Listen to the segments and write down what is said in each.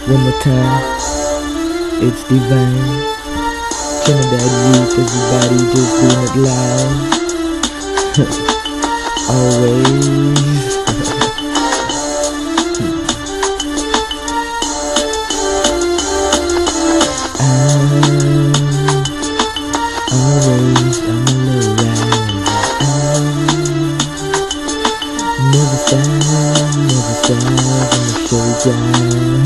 One more time, it's divine. Trinidad youth, everybody just doing it live. Always. Always on the low rise. Never stop, never stop on the show ground.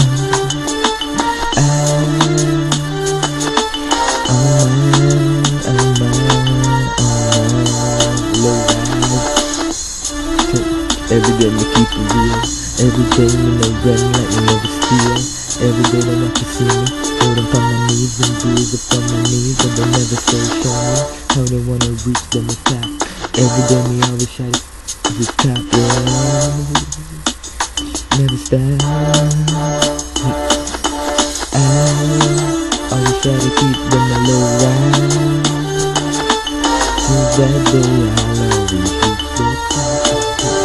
Low rise. Every day me keep it real. Every day me no run like me never steal. Every day they want to see me. Hold up on my knees and bruise up on my knees, but they never say show me how they wanna reach them the top. Every day me always try to the top, yeah. Never stop. I always try to keep them a low ride. Since that day I'll always reach the top.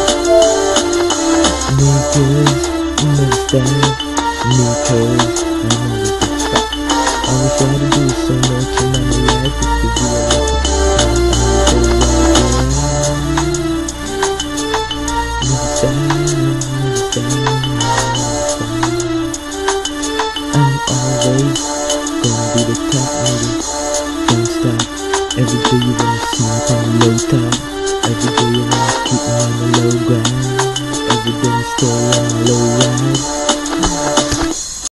Niggas, never stop. Niggas, I never stop. All we try to do so much in my life is to be a never stop, never stop. I'm always gonna be the top, nigga. Don't stop. Every day you wanna see me on the low top. Every day you wanna keep me on the low ground. Every day you stay on my low ride.